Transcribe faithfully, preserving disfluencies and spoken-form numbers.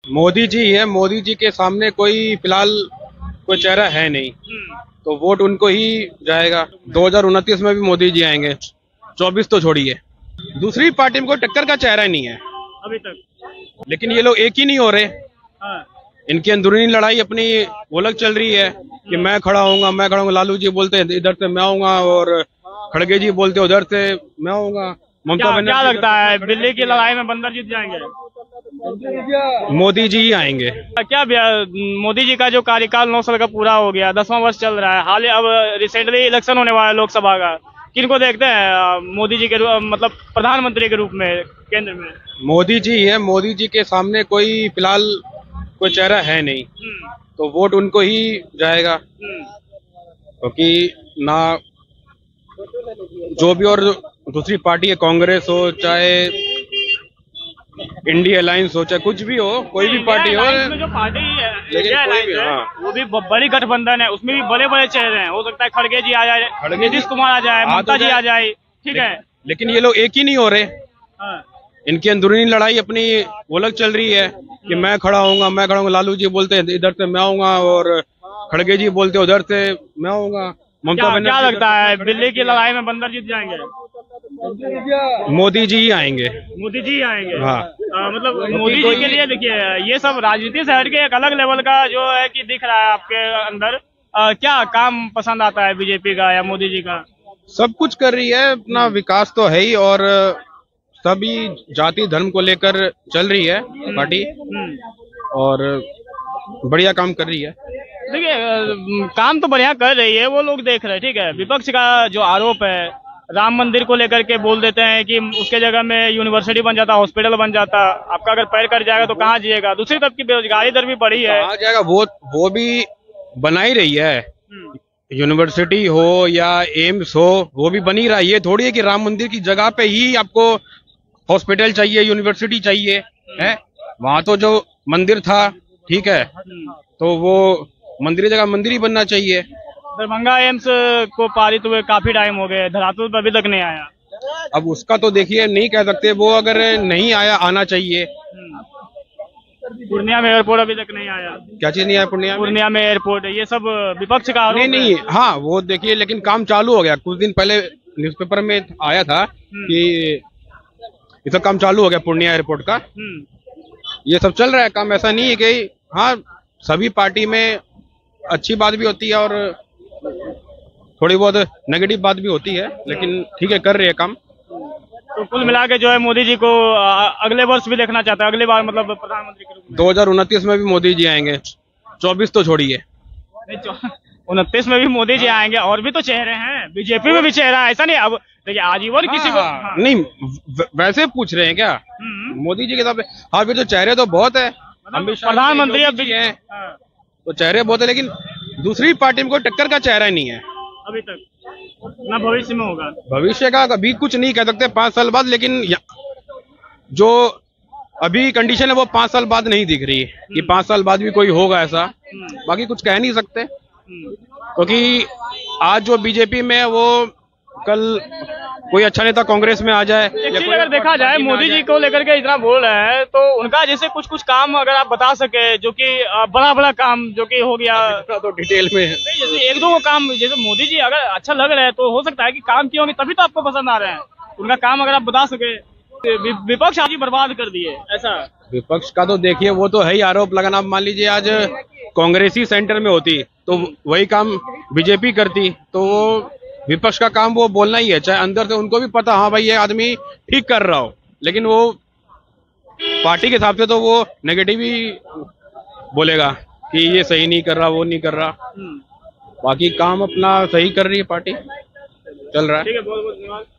मोदी जी है। मोदी जी के सामने कोई फिलहाल कोई चेहरा है नहीं, तो वोट उनको ही जाएगा। दो हज़ार उनतीस में भी मोदी जी आएंगे, चौबीस तो छोड़िए। दूसरी पार्टी में कोई टक्कर का चेहरा नहीं है अभी तक। लेकिन ये लोग एक ही नहीं हो रहे। हाँ। इनकी अंदरूनी लड़ाई अपनी वो अलग चल रही है कि मैं खड़ा होऊंगा, मैं खड़ा होऊंगा। लालू जी बोलते हैं इधर से मैं आऊंगा, और खड़गे जी बोलते उधर से मैं आऊंगा। क्या, क्या लगता है दिल्ली की लड़ाई में बंदर जीत जाएंगे? मोदी जी ही आएंगे। क्या मोदी जी का जो कार्यकाल नौ साल का पूरा हो गया, दसवां वर्ष चल रहा है, हाल ही अब रिसेंटली इलेक्शन होने वाला है लोकसभा का, किनको देखते हैं मोदी जी के मतलब प्रधानमंत्री के रूप में केंद्र में? मोदी जी है। मोदी जी के सामने कोई फिलहाल कोई चेहरा है नहीं, तो वोट उनको ही जाएगा। क्योंकि तो ना जो भी और दूसरी पार्टी है, कांग्रेस हो चाहे इंडिया अलायंस हो चाहे कुछ भी हो, कोई भी पार्टी हो, जो पार्टी है लेकिन कोई भी, हाँ, वो भी बड़ी गठबंधन है, उसमें भी बड़े बड़े चेहरे हैं। हो सकता है खड़गे जी आ जाए, नीतीश कुमार आ जाए, ममता जी आ जाए, ठीक है, लेकिन ये लोग एक ही नहीं हो रहे। हाँ। इनकी अंदरूनी लड़ाई अपनी वो अलग चल रही है कि मैं खड़ा होऊंगा, मैं खड़ा होऊंगा। लालू जी बोलते हैं इधर से मैं आऊंगा, और खड़गे जी बोलते उधर से मैं आऊंगा। ममता बनर्जी। क्या लगता है दिल्ली की लड़ाई में बंदर जीत जाएंगे? मोदी जी ही आएंगे। मोदी जी आएंगे, हाँ। आ, मतलब मोदी जी के लिए देखिए, ये सब राजनीति से हटके एक अलग लेवल का जो है कि दिख रहा है आपके अंदर। आ, क्या काम पसंद आता है बीजेपी का या मोदी जी का? सब कुछ कर रही है, अपना विकास तो है ही, और सभी जाति धर्म को लेकर चल रही है पार्टी, और बढ़िया काम कर रही है। देखिए, काम तो बढ़िया कर रही है, वो लोग देख रहे हैं, ठीक है। विपक्ष का जो आरोप है राम मंदिर को लेकर के, बोल देते हैं कि उसके जगह में यूनिवर्सिटी बन जाता, हॉस्पिटल बन जाता, आपका अगर पैर कट जाएगा तो कहाँ जिएगा। दूसरी तरफ की बेरोजगारी दर भी बढ़ी है, कहाँ जाएगा, वो वो भी बना ही रही है। यूनिवर्सिटी हो या एम्स हो, वो भी बनी रही है। थोड़ी है कि राम मंदिर की जगह पे ही आपको हॉस्पिटल चाहिए, यूनिवर्सिटी चाहिए है। वहां तो जो मंदिर था, ठीक है, तो वो मंदिर की जगह मंदिर ही बनना चाहिए। दरभंगा एम्स को पारित हुए काफी टाइम हो गए, धरातल पर अभी तक नहीं आया। अब उसका तो देखिए नहीं कह सकते, वो अगर नहीं आया, आना चाहिए। पूर्णिया में एयरपोर्ट अभी तक नहीं आया। क्या चीज नहीं आया पूर्णिया में? पूर्णिया में एयरपोर्ट, ये सब विपक्ष का आरोप नहीं नहीं, हाँ वो देखिए, लेकिन काम चालू हो गया। कुछ दिन पहले न्यूज़पेपर में आया था कि ये सब काम चालू हो गया पूर्णिया एयरपोर्ट का। ये सब चल रहा है काम, ऐसा नहीं है कि, हाँ सभी पार्टी में अच्छी बात भी होती है और थोड़ी बहुत नेगेटिव बात भी होती है, लेकिन ठीक है, कर रही है काम। तो कुल मिला के जो है मोदी जी को अगले वर्ष भी देखना चाहता है, अगले बार मतलब प्रधानमंत्री के रूप में। दो हज़ार उनतीस में भी मोदी जी आएंगे, चौबीस तो छोड़िए। उनतीस में भी मोदी जी आएंगे, और भी तो चेहरे हैं, बीजेपी में भी चेहरा है, ऐसा नहीं। अब देखिए आजीवन किसी को, हाँ। नहीं वैसे पूछ रहे हैं क्या मोदी जी के साथ? हाँ, फिर तो चेहरे तो बहुत है, प्रधानमंत्री अब भी है, तो चेहरे बहुत है, लेकिन दूसरी पार्टी में कोई टक्कर का चेहरा नहीं है अभी तक, ना भविष्य में होगा। भविष्य का अभी कुछ नहीं कह सकते, पांच साल बाद, लेकिन जो अभी कंडीशन है वो पांच साल बाद नहीं दिख रही है कि पांच साल बाद भी कोई होगा ऐसा। बाकी कुछ कह नहीं सकते, क्योंकि आज जो बीजेपी में है वो कल कोई अच्छा नेता कांग्रेस में आ जाए। एक्चुअली अगर देखा जाए मोदी जी को लेकर के इतना बोल रहे हैं, तो उनका जैसे कुछ कुछ काम अगर आप बता सके, जो कि बड़ा बड़ा काम जो कि हो गया, तो डिटेल में जैसे एक दो काम, जैसे मोदी जी अगर अच्छा लग रहा है तो हो सकता है कि काम किए होंगे तभी तो आपको पसंद आ रहे हैं। उनका काम अगर आप बता सके। विपक्ष आज ही बर्बाद कर दिए, ऐसा विपक्ष का तो देखिए, वो तो है ही आरोप लगाना। मान लीजिए आज कांग्रेसी सेंटर में होती तो वही काम बीजेपी करती, तो वो विपक्ष का काम वो बोलना ही है, चाहे अंदर से उनको भी पता, हाँ भाई ये आदमी ठीक कर रहा हो, लेकिन वो पार्टी के हिसाब से तो वो नेगेटिव ही बोलेगा कि ये सही नहीं कर रहा, वो नहीं कर रहा। बाकी काम अपना सही कर रही है पार्टी, चल रहा है। ठीक है, बहुत बहुत धन्यवाद।